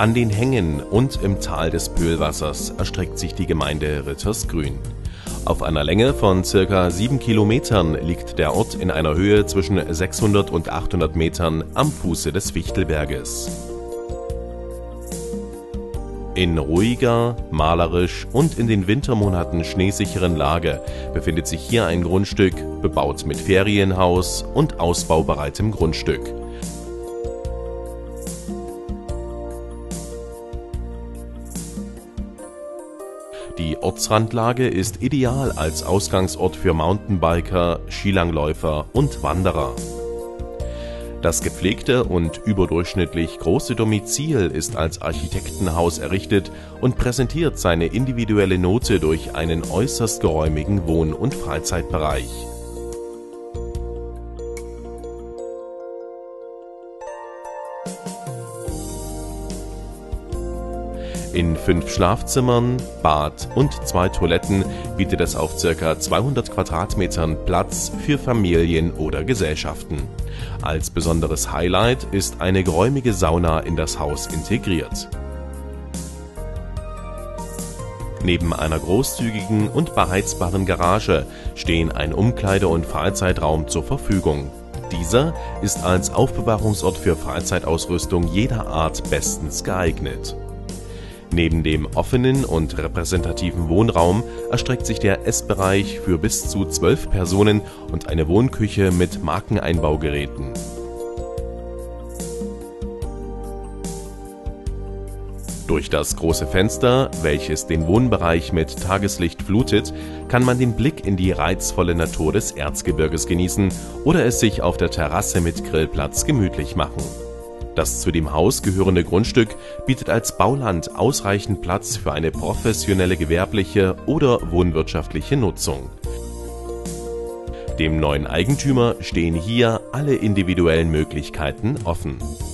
An den Hängen und im Tal des Pöhlwassers erstreckt sich die Gemeinde Rittersgrün. Auf einer Länge von ca. 7 Kilometern liegt der Ort in einer Höhe zwischen 600 und 800 Metern am Fuße des Fichtelberges. In ruhiger, malerisch und in den Wintermonaten schneesicheren Lage befindet sich hier ein Grundstück, bebaut mit Ferienhaus und ausbaubereitem Grundstück. Die Ortsrandlage ist ideal als Ausgangsort für Mountainbiker, Skilangläufer und Wanderer. Das gepflegte und überdurchschnittlich große Domizil ist als Architektenhaus errichtet und präsentiert seine individuelle Note durch einen äußerst geräumigen Wohn- und Freizeitbereich. In 5 Schlafzimmern, Bad und 2 Toiletten bietet es auf ca. 200 Quadratmetern Platz für Familien oder Gesellschaften. Als besonderes Highlight ist eine geräumige Sauna in das Haus integriert. Neben einer großzügigen und beheizbaren Garage stehen ein Umkleide- und Freizeitraum zur Verfügung. Dieser ist als Aufbewahrungsort für Freizeitausrüstung jeder Art bestens geeignet. Neben dem offenen und repräsentativen Wohnraum erstreckt sich der Essbereich für bis zu 12 Personen und eine Wohnküche mit Markeneinbaugeräten. Durch das große Fenster, welches den Wohnbereich mit Tageslicht flutet, kann man den Blick in die reizvolle Natur des Erzgebirges genießen oder es sich auf der Terrasse mit Grillplatz gemütlich machen. Das zu dem Haus gehörende Grundstück bietet als Bauland ausreichend Platz für eine professionelle gewerbliche oder wohnwirtschaftliche Nutzung. Dem neuen Eigentümer stehen hier alle individuellen Möglichkeiten offen.